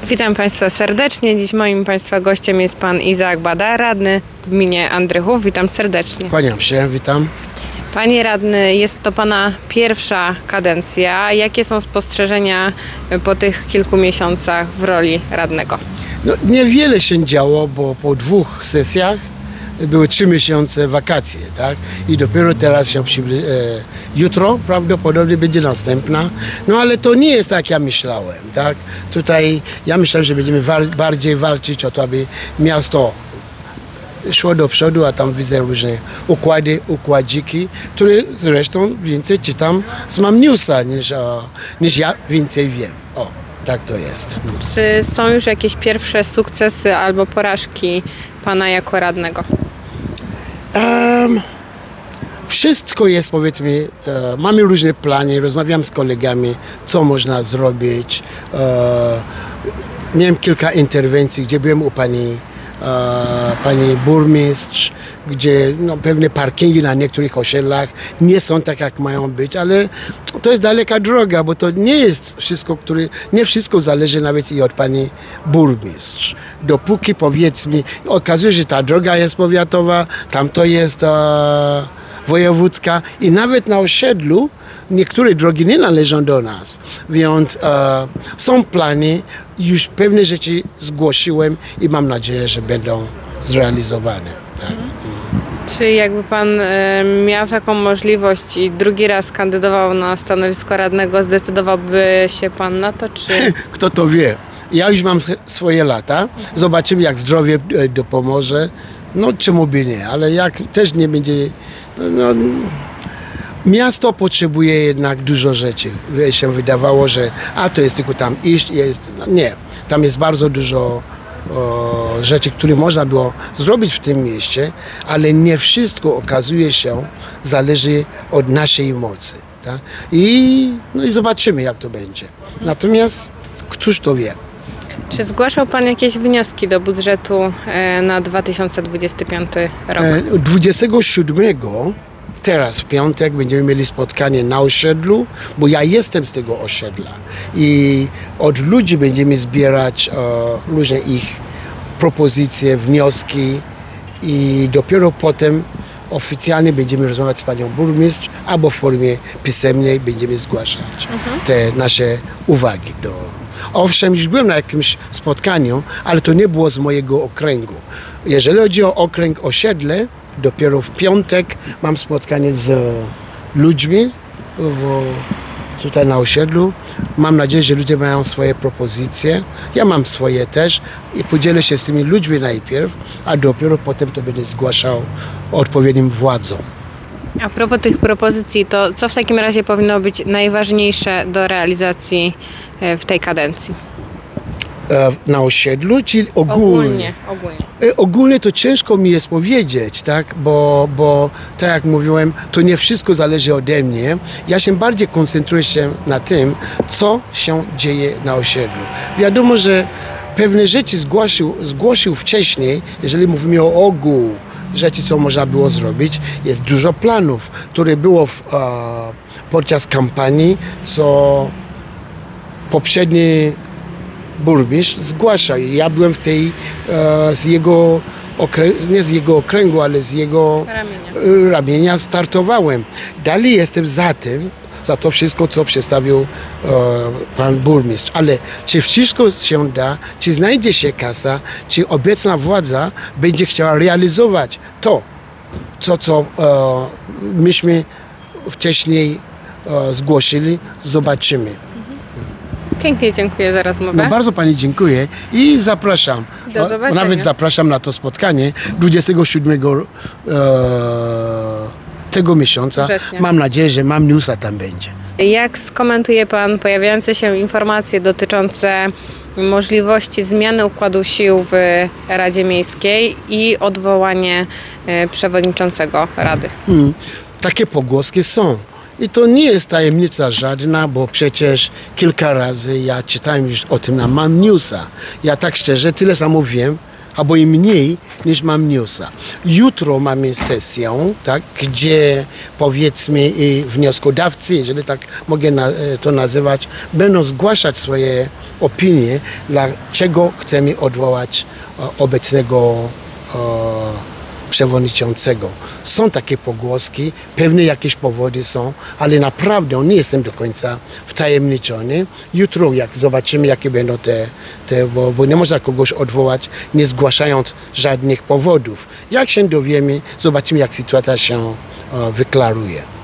Witam Państwa serdecznie. Dziś moim Państwa gościem jest Pan Izaak Bada, radny w gminie Andrychów. Witam serdecznie. Kłaniam się, witam. Panie radny, jest to Pana pierwsza kadencja. Jakie są spostrzeżenia po tych kilku miesiącach w roli radnego? No, niewiele się działo, bo po 2 sesjach były 3 miesiące wakacje, tak? I dopiero teraz się jutro prawdopodobnie będzie następna. No ale to nie jest tak, jak ja myślałem, tak? Tutaj ja myślałem, że będziemy bardziej walczyć o to, aby miasto szło do przodu, a tam widzę różne układziki, które zresztą więcej czytam z Mam Newsa niż ja więcej wiem. O, tak to jest. Czy są już jakieś pierwsze sukcesy albo porażki Pana jako radnego? Wszystko jest, powiedzmy, mamy różne plany, rozmawiam z kolegami, co można zrobić. Miałem kilka interwencji, gdzie byłem u pani burmistrz, gdzie no, pewne parkingi na niektórych osiedlach nie są tak, jak mają być, ale to jest daleka droga, bo to nie jest wszystko, nie wszystko zależy nawet i od pani burmistrz. Dopóki, powiedzmy, okazuje się, że ta droga jest powiatowa, tam to jest wojewódzka i nawet na osiedlu niektóre drogi nie należą do nas, więc są plany, już pewne rzeczy zgłosiłem i mam nadzieję, że będą zrealizowane. Tak. Czy jakby Pan miał taką możliwość i drugi raz kandydował na stanowisko radnego, zdecydowałby się Pan na to, czy... Kto to wie? Ja już mam swoje lata, zobaczymy, jak zdrowie dopomoże. No czemu by nie, ale jak też nie będzie... No, miasto potrzebuje jednak dużo rzeczy. Się wydawało, że to jest tylko tam iść. Nie, tam jest bardzo dużo rzeczy, które można było zrobić w tym mieście, ale nie wszystko, okazuje się, zależy od naszej mocy. Tak? I zobaczymy, jak to będzie. Natomiast któż to wie? Czy zgłaszał Pan jakieś wnioski do budżetu na 2025 rok? 27 teraz w piątek będziemy mieli spotkanie na osiedlu, bo ja jestem z tego osiedla i od ludzi będziemy zbierać różne ich propozycje, wnioski i dopiero potem oficjalnie będziemy rozmawiać z panią burmistrz albo w formie pisemnej będziemy zgłaszać te nasze uwagi. Owszem, już byłem na jakimś spotkaniu, ale to nie było z mojego okręgu. Jeżeli chodzi o okręg osiedle, dopiero w piątek mam spotkanie z ludźmi tutaj na osiedlu. Mam nadzieję, że ludzie mają swoje propozycje. Ja mam swoje też i podzielę się z tymi ludźmi najpierw, a dopiero potem to będę zgłaszał odpowiednim władzom. A propos tych propozycji, to co w takim razie powinno być najważniejsze do realizacji w tej kadencji? Na osiedlu, czy ogólnie? Ogólnie to ciężko mi jest powiedzieć, tak? Bo tak jak mówiłem, to nie wszystko zależy ode mnie. Ja się bardziej koncentruję na tym, co się dzieje na osiedlu. Wiadomo, że pewne rzeczy zgłosił wcześniej, jeżeli mówimy o ogół rzeczy, co można było zrobić. Jest dużo planów, które było podczas kampanii, co poprzedni burmistrz zgłasza. Ja byłem w tej, nie z jego okręgu, ale z jego ramienia startowałem. Dalej jestem za to wszystko, co przedstawił pan burmistrz. Ale czy wszystko się da, czy znajdzie się kasa, czy obecna władza będzie chciała realizować to, co myśmy wcześniej zgłosili, zobaczymy. Pięknie dziękuję za rozmowę. No, bardzo pani dziękuję i zapraszam. Do zobaczenia. Nawet zapraszam na to spotkanie 27 tego miesiąca. Września. Mam nadzieję, że Mam Newsa tam będzie. Jak skomentuje Pan pojawiające się informacje dotyczące możliwości zmiany układu sił w Radzie Miejskiej i odwołanie przewodniczącego Rady? Takie pogłoski są. I to nie jest tajemnica żadna, bo przecież kilka razy ja czytałem już o tym na Mam Newsa. Ja tak szczerze tyle samo wiem, albo i mniej niż Mam Newsa. Jutro mamy sesję, tak, gdzie powiedzmy wnioskodawcy, jeżeli tak mogę to nazywać, będą zgłaszać swoje opinię, dlaczego chcemy odwołać obecnego przewodniczącego. Są takie pogłoski, pewnie jakieś powody są, ale naprawdę nie jestem do końca wtajemniczony. Jutro, jak zobaczymy, jakie będą bo nie można kogoś odwołać, nie zgłaszając żadnych powodów. Jak się dowiemy, zobaczymy, jak sytuacja się wyklaruje.